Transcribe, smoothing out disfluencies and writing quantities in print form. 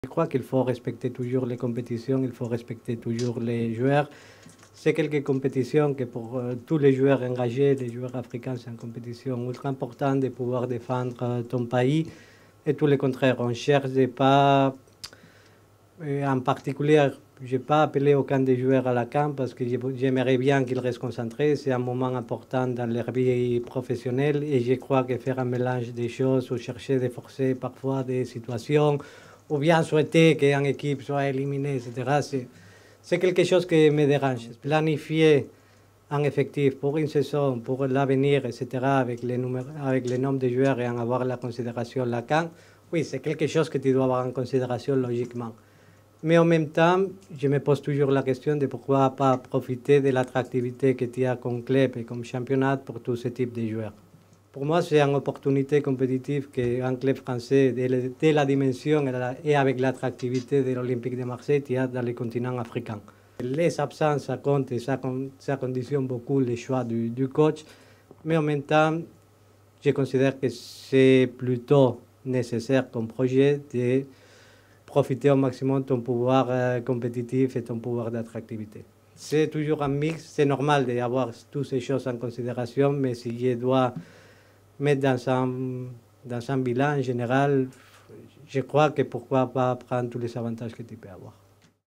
Je crois qu'il faut respecter toujours les compétitions, il faut respecter toujours les joueurs. C'est quelques compétitions que pour tous les joueurs engagés, les joueurs africains, c'est une compétition ultra importante de pouvoir défendre ton pays. Et tout le contraire, on cherche de pas, en particulier, je n'ai pas appelé aucun des joueurs à la CAN parce que j'aimerais bien qu'ils restent concentrés. C'est un moment important dans leur vie professionnelle et je crois que faire un mélange des choses ou chercher de forcer parfois des situations ou bien souhaiter qu'une équipe soit éliminée, etc., c'est quelque chose qui me dérange. Planifier un effectif pour une saison, pour l'avenir, etc., avec les nombres de joueurs et en avoir la considération la CAN, oui, c'est quelque chose que tu dois avoir en considération logiquement. Mais en même temps, je me pose toujours la question de pourquoi pas profiter de l'attractivité que tu as comme club et comme championnat pour tout ce type de joueurs. Pour moi, c'est une opportunité compétitive qu'un club français de la dimension et avec l'attractivité de l'Olympique de Marseille y a dans le continent africain. Les absences, ça compte et ça conditionne beaucoup les choix du coach, mais en même temps, je considère que c'est plutôt nécessaire comme projet de profiter au maximum de ton pouvoir compétitif et ton pouvoir d'attractivité. C'est toujours un mix, c'est normal d'avoir toutes ces choses en considération, mais si je dois mettre dans un bilan en général, je crois que pourquoi pas prendre tous les avantages que tu peux avoir.